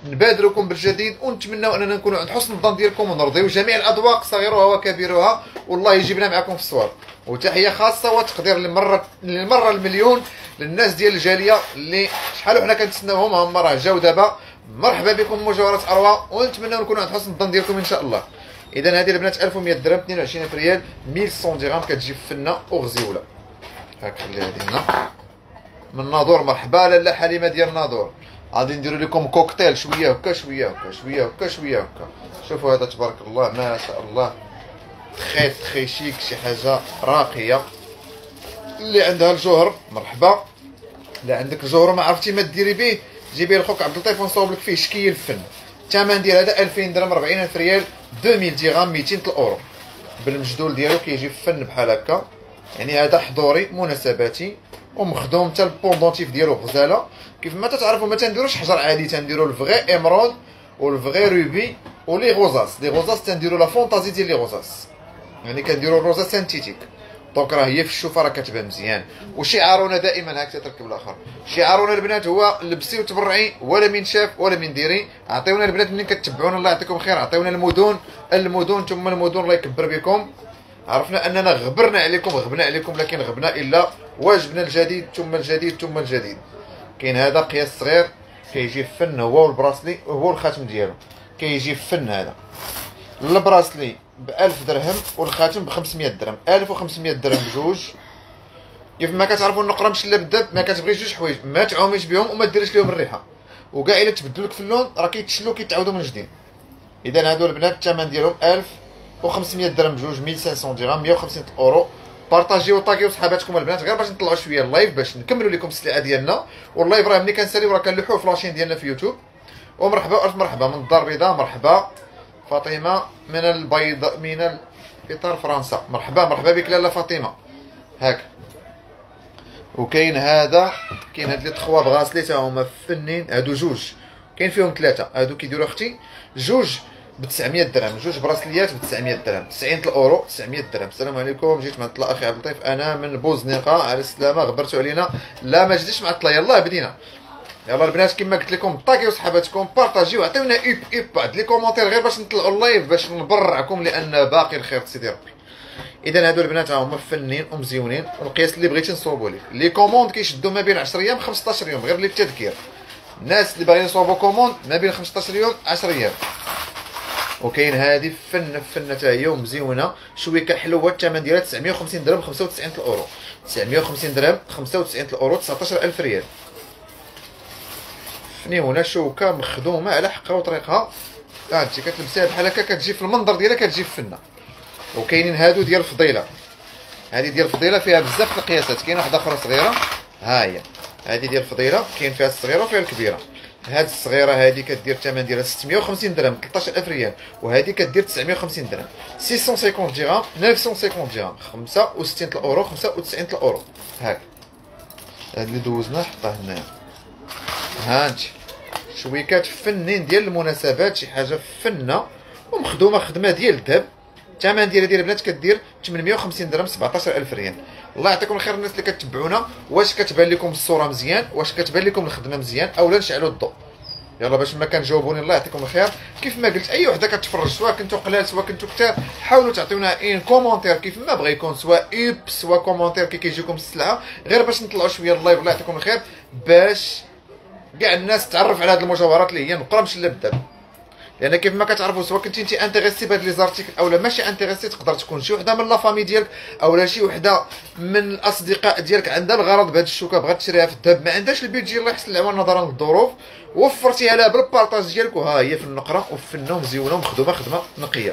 نبادركم بالجديد ونتمنوا اننا نكونوا عند حسن الظن ديالكم ونرضيو جميع الاذواق صغيرها وكبيرها، والله يجيبنا معكم في الصور. وتحيه خاصه وتقدير للمره المليون للناس ديال الجاليه اللي شحال وحنا كنتسناوهم، هما راه جاو دابا. مرحبا بكم مجوهرات اروى، ونتمنوا نكونوا عند حسن الظن ديالكم ان شاء الله. اذا هذه البنات 1100 درهم، 22 ريال، 1100 درهم، كتجي فنه وغزيوله. هاك خلي هذه هنا من ناظور. مرحبا لاله حليمه ديال ناظور. غادي نديروا لكم كوكتيل، شويه هكا شويه هكا شويه هكا شويه هكا. شوفوا هذا تبارك الله ما شاء الله، تخي شيك، شي حاجه راقيه. اللي عندها الجوهر مرحبا، لا عندك الجوهر ما عرفتي ما ديري به، جيبي لخوك عبد اللطيف ونصاوب لك فيه شكيل الفن. الثمن ديال هذا 2000 درهم، 40000 ريال، 2000 درهم، 200 الاورو. بالمجدول ديالو كيجي فن بحال هكا، يعني هذا حضوري مناسباتي ومخدوم حتى البوندونتيف ديالو غزاله. كيف ما تتعرفوا ما تنديروش حجر عادي، تنديروا الفغي ايمرود والفغي روبي ولي غوزاس. لي غوزاس تنديروا لا فونتازي ديال لي غوزاس، يعني كنديروا الروزا سانتيتيك. دونك راه هي في الشوفه راه كتبان مزيان. وشعارنا دائما هاك تتركب الاخر، شعارنا البنات هو لبسي وتبرعي، ولا من شاف ولا من ديري. عطيونا البنات منين كتبعونا الله يعطيكم خير، عطيونا المدن ثم المدن، الله يكبر بكم. عرفنا اننا غبنا عليكم، لكن غبنا الا واجبنا الجديد ثم الجديد ثم الجديد. كاين هذا قياس صغير كيجي فن، هو والبراسلي وهو الخاتم ديالو كيجي فن. هذا البراسلي ب1000 درهم والخاتم ب500 درهم، 1500 درهم بجوج. كيف ما كتعرفوا النقره مشله بالذهب، ما كتبغيش جوج حوايج، ما تعوميش بهم وما ديريش لهم الريحه، وكاع الا تبدلوا لك في اللون راه كيتشلوا كيتعاودوا من جديد. اذا هادو البنات الثمن ديالهم 1500 درهم بجوج، 1500 درهم، 150 اورو. بارطاجيو وطاكيو صحاباتكم البنات غير باش نطلعوا شويه اللايف، باش نكملوا لكم السلعه ديالنا. واللايف راه ملي كنساليو راه كنلوحوه في لاشين ديالنا في يوتيوب. ومرحبا الف مرحبا من الدار البيضاء، مرحبا فاطمه من البيضاء من اطار فرنسا، مرحبا بك لاله فاطمه. هاك وكاين هذا، كاين هاد لي تخوا بغاسلي تا هما فنين. هادو جوج، كاين فيهم ثلاثه، هادو كيديروا اختي جوج ب 900 درهم، جوج براسليات ب 900 درهم، 90 الاورو، 900 درهم. السلام عليكم، جيت معطله اخي عبد اللطيف، انا من بوزنيقه، على السلامه، غبرتوا علينا. لا ما جيتش معطله، يلاه بدينا. يلا البنات كما قلت لكم طاكيو صحاباتكم، بارطاجيو، عطيونا ايب بعد لي كومونتير غير باش نطلعوا اللايف، باش نبرعكم لان باقي الخير سيدي ربي. اذا هادو البنات هما فنين ومزيونين، والقياس اللي بغيتي نصوبوا لك. لي كوموند كيشدوا ما بين 10 ايام 15 يوم، غير للتذكير الناس اللي باغيين يصوبوا كوموند ما بين 15 يوم 10 ايام. وكاين هذه فنه حتى هي ومزيونه شويه كحلوه، الثمن ديالها 950 درهم، 95 الاورو، 950 درهم، 95 الاورو، 19000 ريال. فنيونه شوكه مخدومه على حقها وطريقها، هادشي كتلبسيها بحال هكا كتجي في المنظر ديالها كتجي فنه. وكاينين هادو ديال الفضيله، هذه ديال الفضيله فيها بزاف القياسات. كاينه واحده اخرى صغيره، ها هي هذه ديال الفضيله، كاين فيها الصغيره وفيها الكبيره. هاد الصغيره هذه كدير الثمن ديالها 650 درهم، 13000 ريال، وهذه كدير 950 درهم، 650 درهم، 950 درهم، 65 الاورو، 95 الاورو. هاك هاد اللي دوزنا حطاه هنايا. هانتي شويكات فنين ديال المناسبات، شي حاجه فنه ومخدومه خدمه ديال الذهب. الثمن ديال البنات كدير 850 درهم، 17000 ريال. الله يعطيكم الخير الناس اللي كتبعونا. واش كتبان لكم الصوره مزيان؟ واش كتبان لكم الخدمه مزيان؟ اولا نشعلوا الضوء يلا باش ما كنجاوبوني. الله يعطيكم الخير. كيف ما قلت اي وحده كتفرج، سواء كنتو قلال سواء كنتو كثار، حاولوا تعطيونا ان كومونتير كيف ما بغى يكون، سواء ايب سواء كومونتير كي كيجيكم السلعه، غير باش نطلعوا شويه اللايف. الله يعطيكم الخير، باش كاع الناس تعرف على هاد المجوهرات اللي هي نقره مش لا بالذهب. لان كيف ما كتعرفوا سواء كنتي انت انتريسي بهاد لي زارتيكل اولا ماشي انتريسي، تقدر تكون شي وحده من لا فامي ديالك اولا شي وحده من الاصدقاء ديالك عندها الغرض بهاد الشوكه، بغات تشريها في الذهب، ما عندهاش البيدجي الله يحسن العوان نظرا للظروف، وفرتيها لها بالبارطاج ديالك، وها هي في النقره وفنه ومزيونه ومخدومه خدمه نقيه.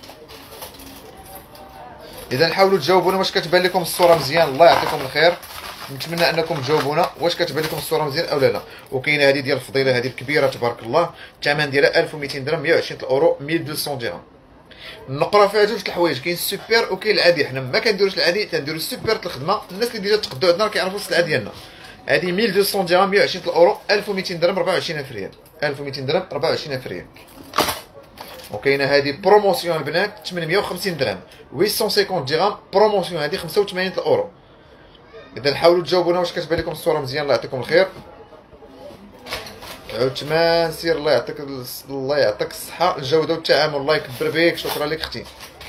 اذا حاولوا تجاوبونا واش كتبان لكم الصوره مزيان. الله يعطيكم الخير، نتمنى انكم تجاوبونا واش كتبان لكم الصوره مزيان او لا. وكاينه هذه ديال الفضيله، هذه الكبيره تبارك الله، الثمن ديالها 1200 درهم، 120 الاورو، 1200 درهم. النقره فيها جوج الحوايج، كاين السوبر وكاين العادي. حنا ما كنديروش العادي، تنديرو السوبر الخدمه. الناس اللي ديجا تقدوا عندنا كيعرفوا السلعه ديالنا. هذه 1200 درهم، 120 الاورو، 1200 درهم، 24000 ريال، 1200 درهم، 24000 ريال. وكاينه هذه بروموسيون البنات 850 درهم، 850 درهم بروموسيون، هذه 85 الاورو. اذا حاولوا تجاوبونا واش كتبان لكم الصوره مزيان. الله يعطيكم الخير. 9 سير. الله يعطيك الصحه، الجوده والتعامل، الله يكبر بك. شكرا لك اختي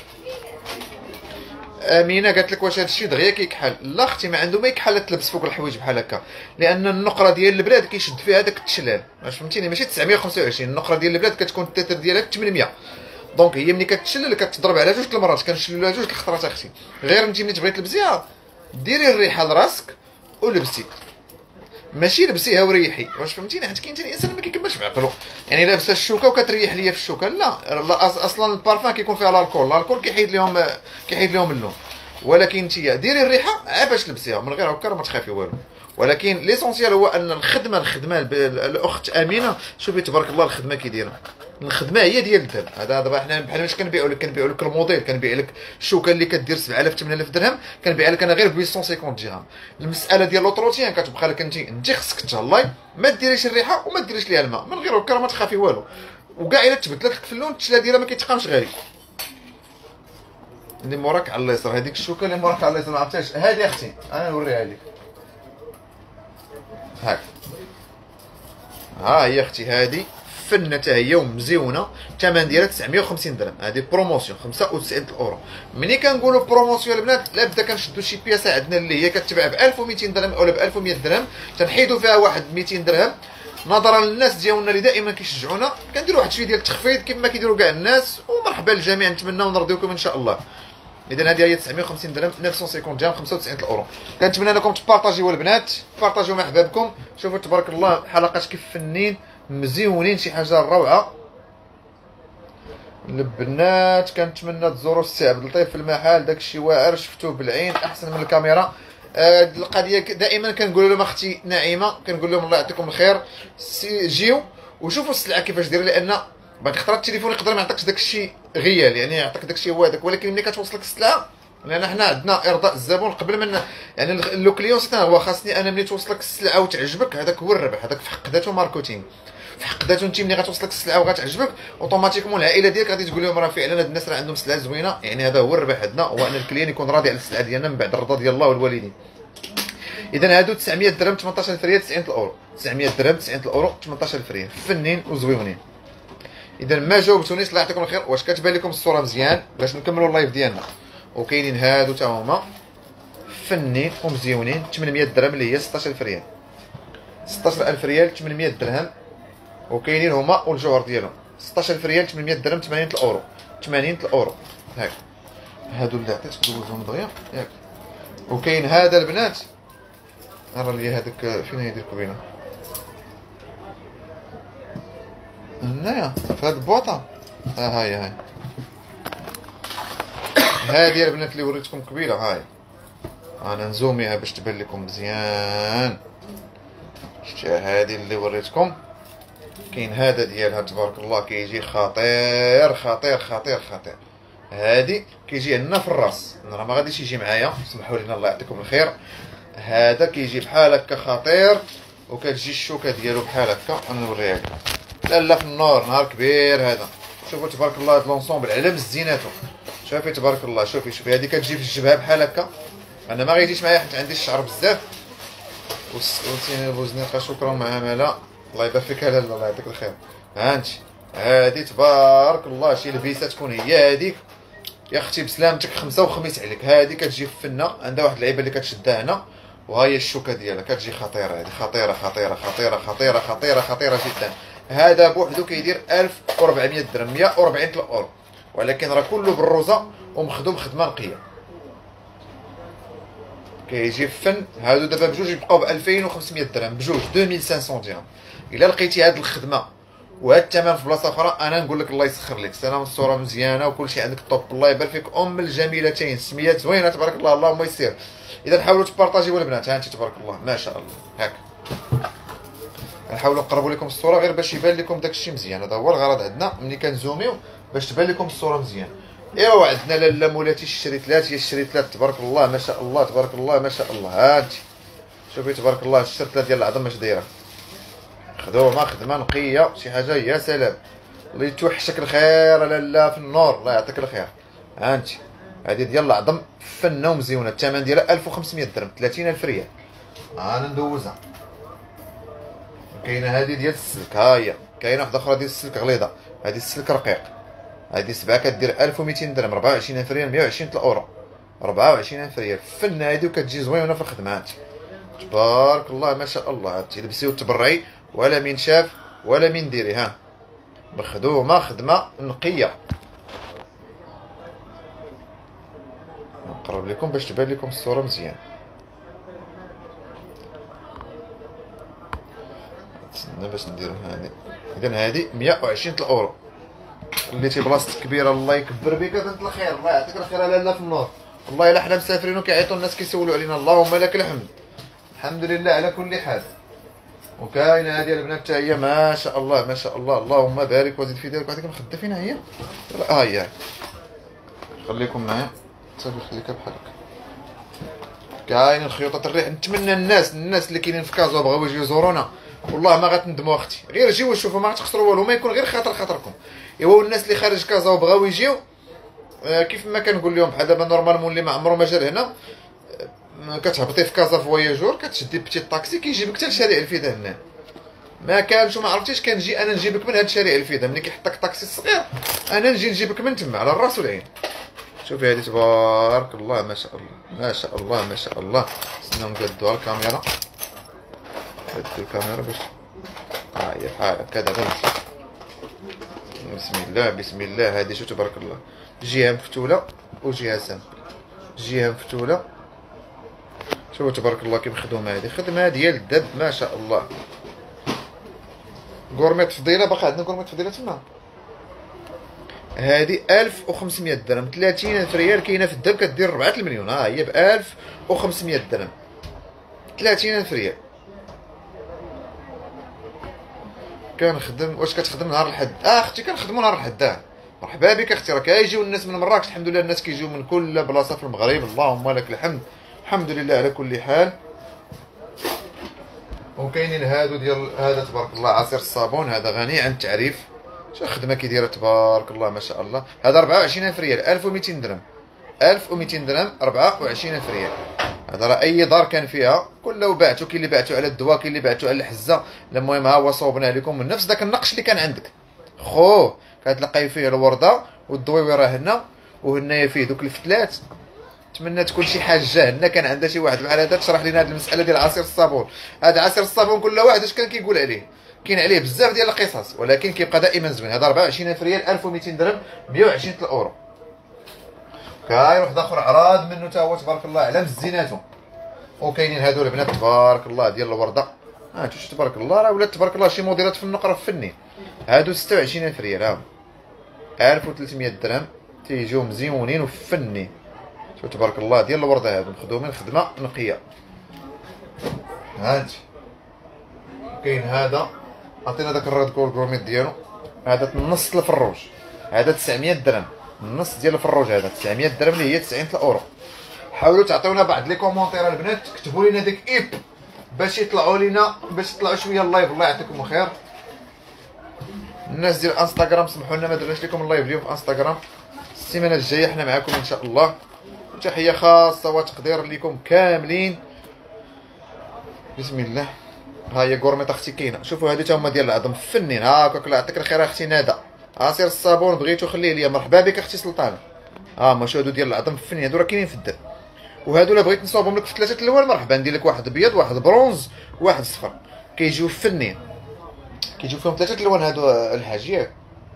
امينه. قالت لك واش هذا الشيء دغيا كيكحل؟ لا اختي، ما عنده ما يكحل تلبس فوق الحوايج بحال هكا، لان النقره ديال البلاد كيشد فيها داك التشلال، واش فهمتيني؟ ماشي 925، النقره ديال البلاد كتكون التتر ديالها 800. دونك هي ملي كتشلل كتضرب على 2 المرات، كنشللوها 2 الخطرات اختي. غير انت ملي تبغي تلبسيها ديري الريحه لراسك ولبسي، ماشي لبسيها وريحي، واش فهمتيني؟ حيت كاين ثاني انسان ما كيكملش بعقلو، يعني لابسه الشوكه وكتريح ليا في الشوكه. لا اصلا البارفان كيكون فيها الالكول كيحيد لهم اللون. ولكن انت ديري الريحه باش تلبسيها، من غير هكا ما تخافي والو. ولكن ليسونسيال هو ان الخدمه الاخت امينه، شوفي تبارك الله الخدمه كي دايره. الخدمه هي ديال الذهب. هذا دابا حنا بحال باش كنبيعوا لك الموديل، كنبيع لك الشوكه اللي كدير 7000 8000 درهم، كنبيعها لك انا غير ب 850 درهم. المساله ديال لوطروتيان كتبقى لك انت خصك تهلاي، ما ديريش الريحه وما ديريش ليها الماء، من غير هكا ما تخافي والو. وكاع الا تبدلت لك في اللون التشلا ديالها ما كيتقامش غالي. اللي موراك على اليسار، هذيك الشوكه اللي موراك على اليسار ما عرفتهاش، هذه اختي انا نوريها لك. هاك ها هي اختي، هذه فنه حتى هي ومزيونه، الثمن ديالها 950 درهم. هذه بروموسيون 95 اورو. ملي كنقولوا بروموسيون البنات، لا بدا كنشدوا شي بياسه عندنا اللي هي كتباع ب 1200 درهم ولا ب 1100 درهم، تنحيدوا فيها واحد 200 درهم نظرا للناس ديالنا اللي دائما كيشجعونا، كنديروا واحد شويه ديال التخفيض كما كيديروا كاع الناس. ومرحبا للجميع، نتمنى نرضيوكم ان شاء الله. اذا هذه هي 950 درهم، 950 درهم، 95 اورو. كنتمنى انكم تبارطاجيو البنات، تبارطاجيو مع احبابكم. شوفوا تبارك الله حلقات كيف فنين مزيونين، شي حاجه روعه. البنات كنتمنى تزوروا السي عبد اللطيف في المحل، داكشي واعر شفتوه بالعين احسن من الكاميرا. القضيه دائما كنقول لهم اختي نعيمه، كنقول لهم الله يعطيكم الخير، جيو وشوفوا السلعه كيفاش دايره، لان بعض الخطرات التليفون يقدر ما يعطيكش داكشي غيال، يعني يعطيك داكشي هو هذاك، ولكن ملي كتوصلك السلعه، لان حنا عندنا ارضاء الزبون قبل من يعني لو كليون سيتان هو خاصني انا ملي توصلك السلعه وتعجبك، هذاك هو الربح، هذاك في حق ذاته ماركتينغ، في حق ذاته. انت ملي غتوصلك السلعه وغتعجبك اوتوماتيكمون العائله ديالك غادي تقول لهم راه فعلا هاد الناس راه عندهم سلعه زوينه، يعني هذا هو الربح عندنا، هو ان الكليان يكون راضي على السلعه ديالنا من بعد الرضا ديال الله والوالدين. اذا هادو 900 درهم 18000 ريال 90 اورو، 900 درهم 90 اورو 18000 ريال، فنين وزويونين. اذا ما جاوبتونيش الله يعطيكم الخير، واش كتبان لكم الصوره مزيان باش نكملوا اللايف ديالنا؟ وكاينين هادو تا هما فنين ومزيونين، 800 درهم اللي هي 16000 ريال، 16000 ريال 800 درهم. وكاينين هما والجوهر ديالهم 16000 ريال 800 درهم 80 اورو، 80 اورو. هاك هادو اللي عطيتك دوزهم دغيا ياك. وكاين هذا البنات، راه لي هذاك فين هي ديال الكبينه هنايا في هاد البواطه، ها هي هادي البنات اللي وريتكم قبيله. هاي انا نزوميها باش تبان لكم مزيان. شتي هادي اللي وريتكم، كاين هذا ديالها تبارك الله كيجي خطير خطير خطير خطير. هادي كيجي عندنا في الراس، راه ما غاديش يجي معايا، سمحوا لنا الله يعطيكم الخير. هذا كيجي بحال هكا خطير، وكتجي الشوكه ديالو بحال هكا. انا نوريها لكم، لا في النور نهار كبير هذا. شوفوا تبارك الله هاد لونسومبل على مزيناتو، شوفي تبارك الله. شوفي هادي كتجي في الجبهه بحال هكا. انا ما غيجيش معايا حيت عندي الشعر بزاف. وسيني بوزنيقه شكرا معامله، الله يبارك فيك لاله، الله يعطيك الخير. ها انت هادي تبارك الله شي لبيسه تكون هي هذيك يا اختي بسلامتك، خمسه وخميس عليك. هادي كتجي في فنه، عندها واحد اللعيبه اللي كتشدها هنا، وهاي الشوكه ديالها كتجي خطيره. هادي خطيره خطيره خطيره خطيره خطيره خطيره جدا. هذا بوحدو كيدير 1400 درهم، 140 اورو، ولكن راه كله بالروزه ومخدوم خدمه نقيه. كيجي في فن. هادو دابا بجوج يبقاو ب 2500 درهم، بجوج 2500 درهم. الا لقيتي هاد الخدمه وهاد الثمن في بلاصه اخرى، انا نقول لك الله يسخر لك. سلام، الصوره مزيانه وكلشي عندك طوب، الله يبارك فيك. ام الجميلتين، سميات زوينه تبارك الله، اللهم يسير. اذا حاولوا تبارطاجيو البنات. ها انت تبارك الله ما شاء الله. هاك نحاولوا نقربوا لكم الصوره غير باش يبان لكم داكشي مزيان. هذا هو الغرض عندنا ملي كنزوميو، باش تبان لكم الصوره مزيان. ايوا عندنا لاله مولاتي الشريتلات، هي الشريتلات تبارك الله ما شاء الله تبارك الله ما شاء الله. ها انت شوفي تبارك الله الشريتلات ديال العظم اش دايره، خدومه خدمه نقيه، شي حاجه يا سلام. الله يتوحشك الخير لاله في النور، الله يعطيك الخير. ها انت هذه ديال العظم فنه ومزيونه، الثمن ديالها 1500 درهم، 30000 ريال. انا ندوزها كاينه هذه ديال السلك، ها هي كاينه واحده اخرى ديال السلك غليظه، هذه السلك رقيق، هذه 7 كدير 1200 درهم، 24,000 ريال، 120 الاورو، 24,000 ريال فن هذه، وكتجي زوينه في الخدمات تبارك الله ما شاء الله. تلبسي وتبرعي ولا من شاف ولا من ديري، ها مخدومه خدمه نقيه. نقرب لكم باش تبان لكم الصوره مزيان. نستنى باش نديرو هادي. اذا هادي 120 الاورو. خليتي بلاصتك كبيره الله يكبر بك بنت الخير، الله يعطيك الخير على لا في النور. والله الا حنا مسافرين وكيعيطوا الناس كيسولوا علينا، اللهم لك الحمد، الحمد لله على كل حال. وكاينه هذه البنات حتى هي ما شاء الله ما شاء الله، اللهم بارك وزيد في دارك. هذيك مخده فينا هي؟ هي خليكم معايا صافي، خليكها بحال هكا. كاين الخيوطات الريح. نتمنى الناس اللي كاينين في كازا بغاو يجيو يزورونا والله ما غتندموا اختي، غير جيو شوفوا ما غتخسروا والو، ما يكون غير خاطركم. ايوا الناس اللي خارج كازا وبغاو يجيو كيف ما كنقول لهم بحال دابا نورمالمون اللي ما عمرو ما جا لهنا، كتهبطي في كازا فواياجور كتشدي بتيت طاكسي كيجيبك حتى لشارع الفدا هنا. ما كانش وما عرفتيش كنجي انا نجيبك من هاد شارع الفدا، ملي كيحطك طاكسي صغير انا نجي نجيبك من تما على الراس والعين. شوفي هذه تبارك الله ما شاء الله ما شاء الله ما شاء الله. استناو نقادوها الكاميرا، هاد الكاميرا باش هي بحال هكا دابا بسم الله بسم الله. هذه شو تبارك الله، جهه مفتوله وجهه سامبل، جهه مفتوله. شوفوا تبارك الله كيف مخدومه، هذه خدمه ديال الدب ما شاء الله. غورميت فضيله، باقي عندنا غورميت فضيله تما. هذه 1500 درهم، 30,000 ريال كاينه في الدب كدير 4 المليون. ها هي ب 1500 درهم، 30,000 ريال. كنخدم. واش كتخدم نهار الحد؟ اختي كنخدمو نهار الحد. مرحبا بك اختي، راه كيجيو الناس من مراكش الحمد لله، الناس كيجيو من كل بلاصه في المغرب، اللهم لك الحمد، الحمد لله على كل حال. وكاينين هادو ديال هذا تبارك الله عصير الصابون، هذا غني عن التعريف. شو خدمه كيديرها تبارك الله ما شاء الله. هذا 24,000 ريال، 1200 درهم، 1200 درهم، 24,000 ريال. هذا راه اي دار كان فيها كله بعتو، كاين اللي بعتو على الدواء، كاين اللي بعتو على الحزه. المهم ها هو صوبنا لكم من نفس داك النقش اللي كان عندك خوه، كتلقاي فيه الورده والدويوره هنا، وهنايا فيه دوك الفتلات. نتمنى تكون شي حاجه هنا كان عندها شي واحد بحال هذا تشرح لنا هذه المساله ديال عصير الصابون. هذا عصير الصابون كل واحد اش كان كيقول عليه، كاين عليه بزاف ديال القصص، ولكن كيبقى دائما زوين. هذا 24,000 ريال، 1200 درهم، 120 الاورو. كاين واحد اخر عراض منه تا هو تبارك الله على مزيناتو. وكاينين هادو البنات تبارك الله ديال الورده. هانتو شوف تبارك الله، راه ولات تبارك الله شي موديلات في النقره فني. هادو 26,000 ريال، ها 1300 درهم، تيجيو مزيونين وفني. شوف تبارك الله ديال الورده، هادو مخدومين خدمه نقيه. هانت كاين هذا عطينا داك الراد كول كروميت ديالو، هذا النص الفروج، هذا 900 درهم، النص ديال الفروج هذا 900 درهم اللي هي 90 الاورو. حاولوا تعطيونا بعض لي كومونتير البنات، كتبوا لنا ديك ايب باش يطلعوا لينا، باش يطلعوا شويه اللايف. الله يعطيكم الخير. الناس ديال انستغرام سمحوا لنا ما درناش لكم اللايف اليوم في انستغرام. السيمانه الجايه حنا معاكم ان شاء الله. تحيه خاصه وتقدير لكم كاملين. بسم الله. ها هي كورميط اختي كاينه. شوفوا هادو تا هما ديال العظم فنين. هاكاك الله يعطيك الخير اختي ندى. عصير الصابون بغيتو خليه ليا، مرحبا بك اختي سلطانه. ماشي هادو ديال العظم فنين، هادو راه كاينين في الدر. وهادو الا بغيت نصاوبهم لك في 3 الالوان مرحبا، ندير لك واحد ابيض، واحد برونز، واحد صفر، كيجيو فنين، كيجيو فيهم 3 الالوان هادو الحاج ياك.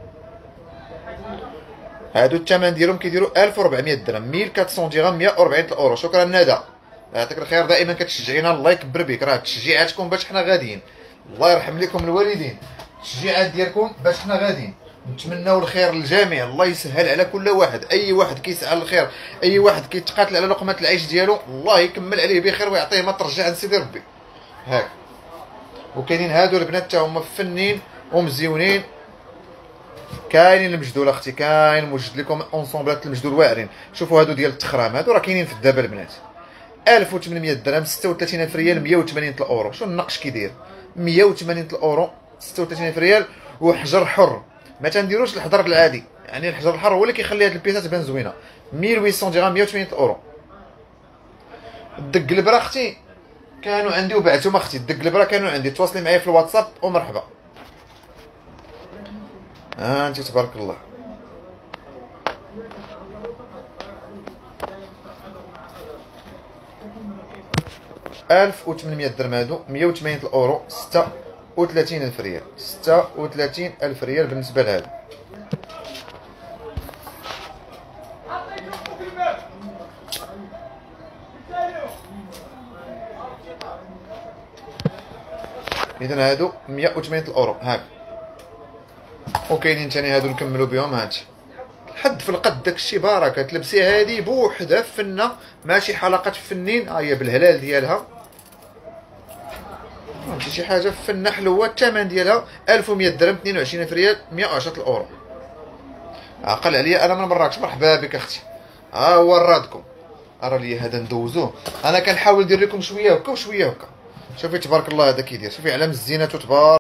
هادو الثمن ديالهم كيديروا 1400 درهم، 1400 درهم، 140 الاورو. شكرا ندى، يعطيك الخير، دائما كتشجعينا، الله يكبر بك، راه تشجيعاتكم باش حنا غاديين. الله يرحم لكم الوالدين، التشجيعات ديالكم باش حنا غاديين. نتمناو الخير للجميع، الله يسهل على كل واحد، اي واحد كيسعى للخير، اي واحد كيتقاتل على لقمه العيش ديالو، الله يكمل عليه بخير ويعطيه ما ترجع عند سيدي ربي. هاك. وكاينين هادو البنات تا هما فنين ومزيونين. كاينين المجدول اختي، كاين موجد لكم اونصومبلات المجدول واعرين. شوفوا هادو ديال التخرام، هادو راه كاينين في الدابا البنات، 1800 درهم، 36,000 ريال، 180 الاورو. شنو النقش كيدير؟ 180 الاورو، 36,000 ريال، وحجر حر، ما تنديروش الحجر العادي، يعني الحجر الحر هو اللي كيخلي هاد البيسه تبان زوينه. 1800 درهم، 180 الاورو. الدق البرا اختي كانوا عندي وبعتهم اختي الدق البرا، كانوا عندي، تواصلي معايا في الواتساب ومرحبا. انت تبارك الله. ألف وثمنمية درهم هادو، 180 الأورو، 36 ألف ريال، 36 ألف ريال بالنسبة لهادو. إذا هادو 180 الأورو هاك. وكاينين تاني هادو نكملو بهم هادشي. الحد في القد داكشي بركة، تلبسي هادي بوحدها فنة، ماشي حلقات فنين، هي بالهلال ديالها، فهمتي شي حاجة فنة حلوة. الثمن ديالها 1100 درهم، 22 ألف ريال، 110 الأورو. عقل عليا أنا من مراكش، مرحبا بك أختي. هو رادكم، أرى لي هذا ندوزوه. أنا كنحاول ندير لكم شوية هكا وشوية هكا. شوفي تبارك الله هذا كيدير، شوفي على الزينات وتبارك